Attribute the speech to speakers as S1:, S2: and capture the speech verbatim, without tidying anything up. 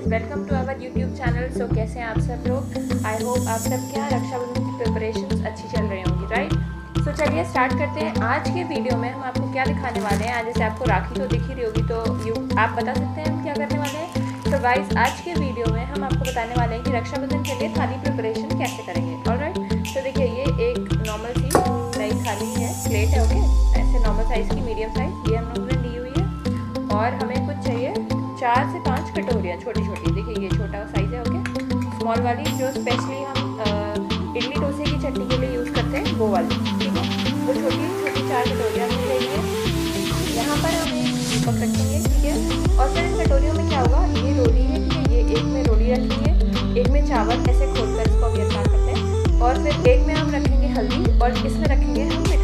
S1: Welcome to our YouTube channel. So कैसे हैं आप सब लोग? आई होप आप सब के यहाँ रक्षाबंधन की प्रिपरेशंस अच्छी चल रही होंगी, राइट? सो चलिए स्टार्ट करते हैं। आज के वीडियो में हम आपको क्या दिखाने वाले हैं। आज जैसे आपको राखी तो दिख ही रही होगी, तो यू आप बता सकते हैं हम क्या करने वाले हैं। तो गाइस, आज के वीडियो में हम आपको बताने वाले हैं कि रक्षाबंधन के लिए थाली प्रिपरेशन कैसे करेंगे। ऑलराइट, तो देखिए ये एक नॉर्मल सी नई थाली है, प्लेट है, ओके, ऐसे नॉर्मल साइज़ की, मीडियम साइज़ ये हम लोगों ने ली हुई है। और हमें कुछ चाहिए चार से पाँच कटोरियाँ छोटी छोटी। देखिए ये छोटा साइज़ है, ओके, स्मॉल वाली जो स्पेशली हम आ, इडली डोसे की चटनी के लिए यूज़ करते हैं, वो वाली, ठीक है। वो छोटी छोटी चार कटोरियाँ हमें चाहिए। यहाँ पर हम दीपक रखेंगे, ठीक है। और फिर इन कटोरियों में क्या होगा, ये रोली है, ठीक है, ये एक में रोली रखेंगे, एक में चावल ऐसे खोल कर इसको अभी स्टार्ट करते हैं। और फिर एक में हम रखेंगे हल्दी और इसमें रखेंगे हम